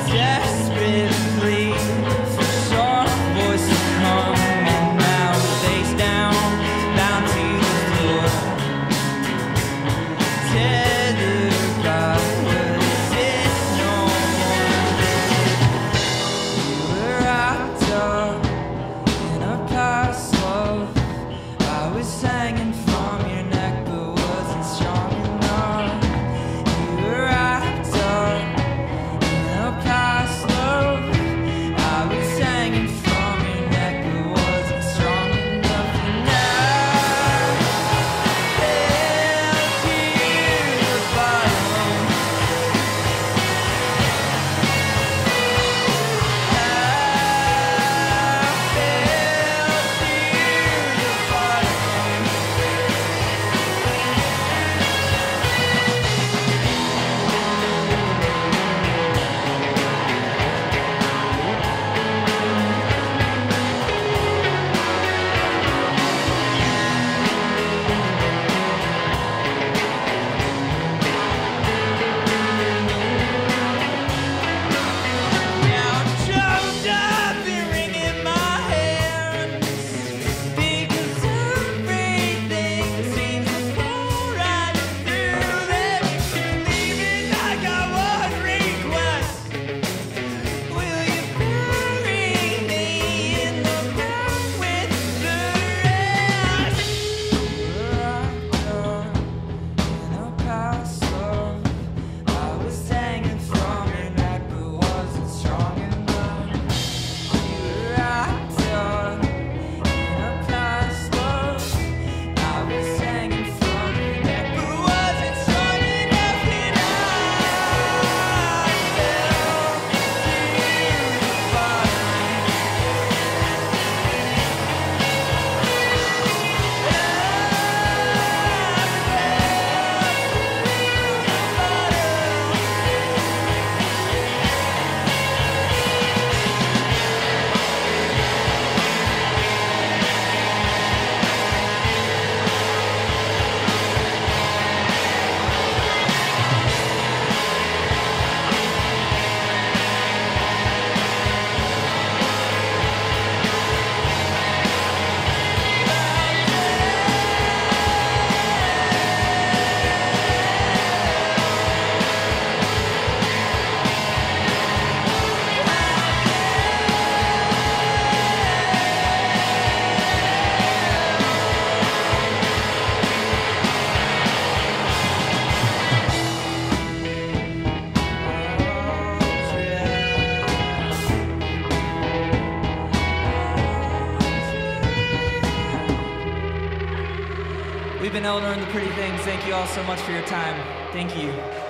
desperately for soft voices coming now, face down to the floor. Tether God, what is it no more? You were wrapped up in a past love. I was hanging from your neck but wasn't strong enough. You were wrapped up in a past love. I was hanging from your neck but wasn't strong enough. And I fell to the bottom. I fell to the bottom. Now I'm choked up and wringing my hands because everything seems to fall right through them. Leaving, I got one request. Will you bury me in the ground with the rest? Wrapped up in a past love. I was hanging from your neck but wasn't strong enough. You were wrapped up in a past love. I was hanging from your neck but wasn't strong enough. And I fell to the bottom. We've been Eleanor and the Pretty Things. Thank you all so much for your time. Thank you.